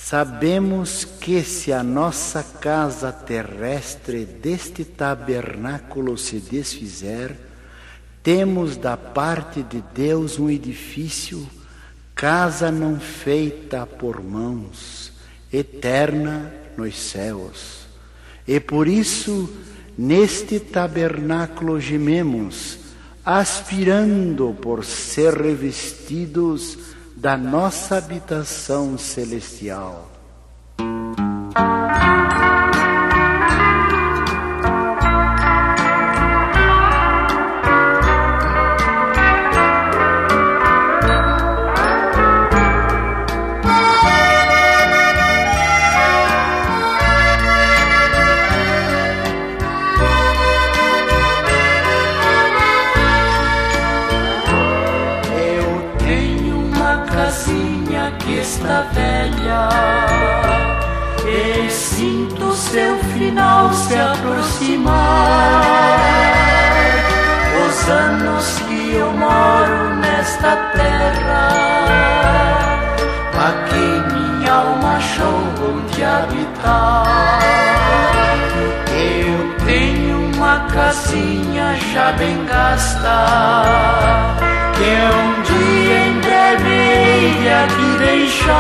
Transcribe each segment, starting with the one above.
Sabemos que se a nossa casa terrestre deste tabernáculo se desfizer, temos da parte de Deus um edifício, casa não feita por mãos, eterna nos céus. E por isso, neste tabernáculo gememos, aspirando por ser revestidos da nossa habitação celestial. Que está velha e sinto seu final se aproximar. Os anos que eu moro nesta terra, aqui minha alma achou onde habitar. Eu tenho uma casinha já bem gasta, que um dia em breve hei aqui deixar.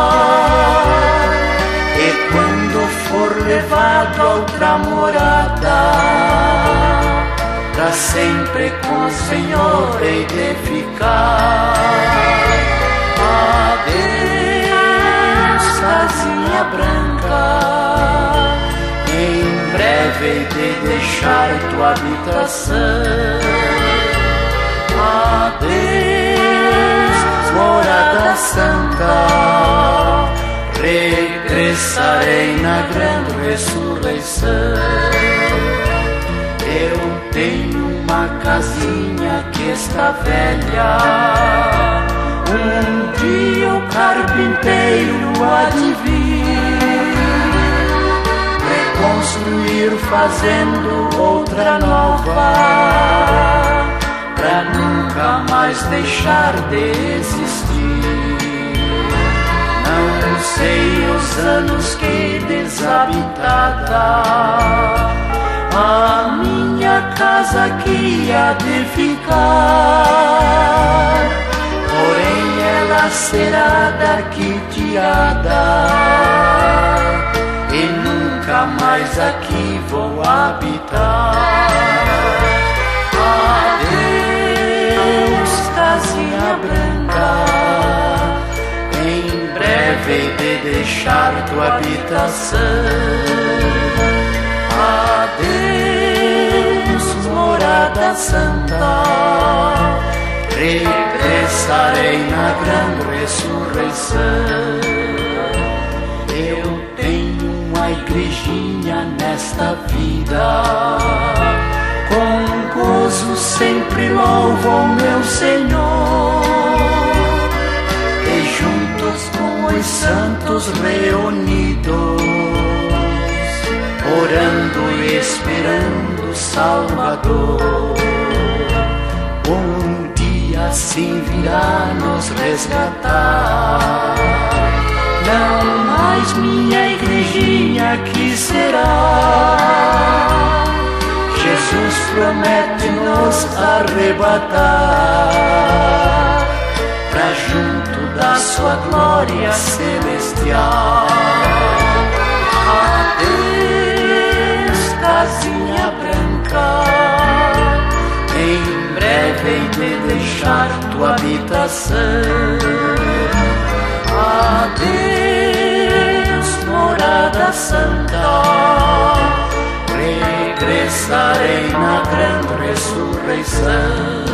E quando for levado a outra morada, pra sempre com o Senhor hei de ficar. Adeus, casinha branca, em breve hei de deixar tua habitação. Adeus, morada santa, regressarei na grande ressurreição. Eu tenho uma casinha que está velha, um dia o carpinteiro há de vir reconstruir fazendo outra nova, pra nunca mais deixar de existir. Não sei os anos que desabitada a minha casa aqui há de ficar, porém ela será daqui tirada e nunca mais aqui vou habitar. Casinha branca, em breve hei de deixar tua habitação. Adeus, morada santa, regressarei na grande ressurreição. Eu tenho uma igrejinha nesta vida, com gozo sempre louvo ao meu Senhor, e juntos com os santos reunidos, orando e esperando o Salvador, um dia assim virá nos resgatar. Não mais minha igrejinha aqui será, Jesus promete nos arrebatar pra junto da sua glória celestial. Adeus, casinha branca, em breve hei de deixar tua habitação. Adeus, morada santa, regressarei na grande ressurreição.